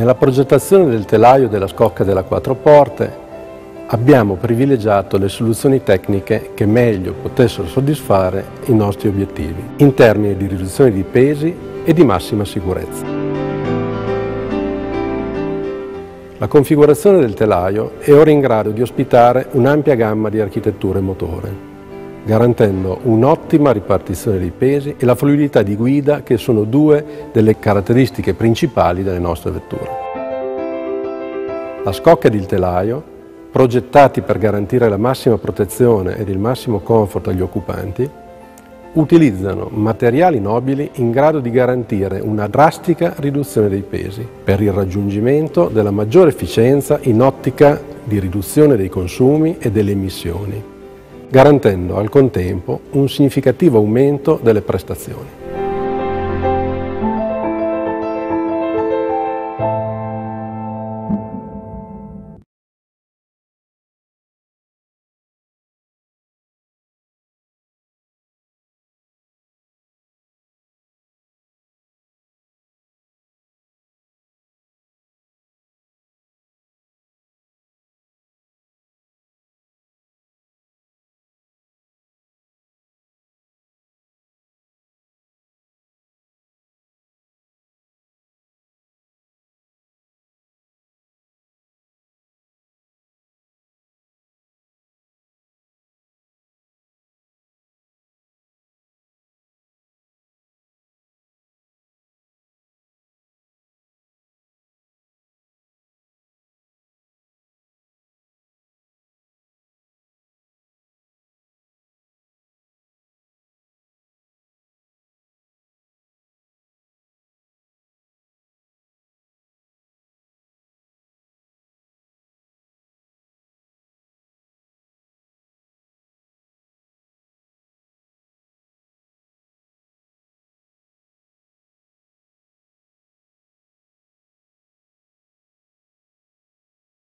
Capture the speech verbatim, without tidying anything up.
Nella progettazione del telaio della scocca della quattro porte abbiamo privilegiato le soluzioni tecniche che meglio potessero soddisfare i nostri obiettivi in termini di riduzione di pesi e di massima sicurezza. La configurazione del telaio è ora in grado di ospitare un'ampia gamma di architetture motore, garantendo un'ottima ripartizione dei pesi e la fluidità di guida, che sono due delle caratteristiche principali delle nostre vetture. La scocca ed il telaio, progettati per garantire la massima protezione ed il massimo comfort agli occupanti, utilizzano materiali nobili in grado di garantire una drastica riduzione dei pesi per il raggiungimento della maggiore efficienza in ottica di riduzione dei consumi e delle emissioni, garantendo al contempo un significativo aumento delle prestazioni.